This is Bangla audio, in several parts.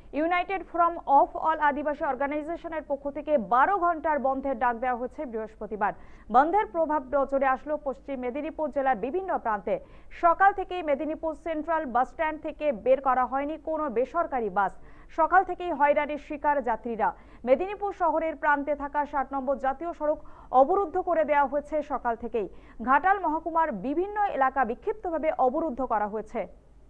United forum of all Adivasi অর্গানাইজেশনের পক্ষ থেকে 12 ঘন্টার বন্ধের ডাক দেওয়া হয়েছে বৃহস্পতিবার। বন্ধের প্রভাব নজরে আসলো পশ্চিম মেদিনীপুর জেলার বিভিন্ন প্রান্তে। সকাল থেকেই মেদিনীপুর সেন্ট্রাল বাস স্ট্যান্ড থেকে বের করা হয়নি কোনো বেসরকারি বাস। সকাল থেকেই হয়রানির শিকার যাত্রীরা। মেদিনীপুর শহরের প্রান্তে থাকা 60 নম্বর জাতীয় সড়ক অবরুদ্ধ করে দেওয়া হয়েছে সকাল থেকেই। ঘাটাল মহকুমার বিভিন্ন এলাকা বিক্ষিপ্তভাবে অবরুদ্ধ করা হয়েছে।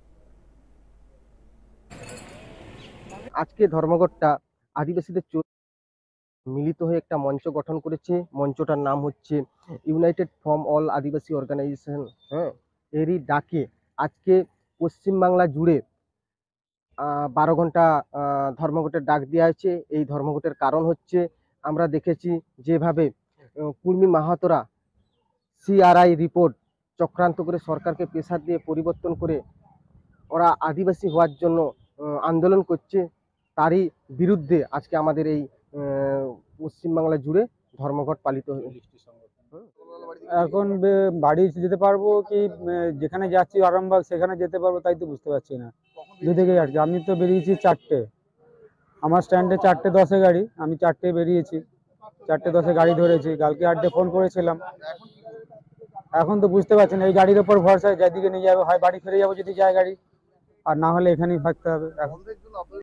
আজকে ধর্মঘটটা আদিবাসীদের মিলিত হয়ে একটা মঞ্চ গঠন করেছে। মঞ্চটার নাম হচ্ছে united from all Adivasi organization. এরই ডাকে আজকে পশ্চিমবাংলা জুড়ে 12 ঘন্টা ধর্মঘটের ডাক দেওয়া হয়েছে। এই ধর্মঘটের কারণ হচ্ছে, আমরা দেখেছি যেভাবে কুর্মী মাহাতোরা সিআরআই রিপোর্ট চক্রান্ত করে সরকারকে প্রেসার দিয়ে পরিবর্তন করে ওরা আদিবাসী হওয়ার জন্য আন্দোলন করছে। তারই বিরুদ্ধে আজকে আমাদের এই পশ্চিমবাংলা জুড়ে ধর্মঘট পালিত হয়েছে। এখন বাড়ি যেতে পারবো কি যেখানে যাচ্ছি আরামবাগ সেখানে যেতে পারবো তাই তো বুঝতে পারছি না। দুদিকে যাচ্ছি, আমি তো বেরিয়েছি 4টে, আমার স্ট্যান্ডে 4:10 গাড়ি, আমি 4টে বেরিয়েছি, 4:10 গাড়ি ধরেছি। কালকে 8টে ফোন করেছিলাম, এখন তো বুঝতে পারছি না। এই গাড়ির ওপর ভরসায় যেদিকে নিয়ে যাবে, হয় বাড়ি ফিরে যাবো যদি যায় গাড়ি, আর না হলে এখানেই থাকতে হবে এখন।